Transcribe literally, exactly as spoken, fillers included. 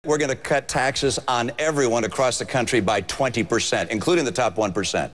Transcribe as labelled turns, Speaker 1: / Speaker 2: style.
Speaker 1: We're going to cut taxes on everyone across the country by twenty percent, including the top one percent.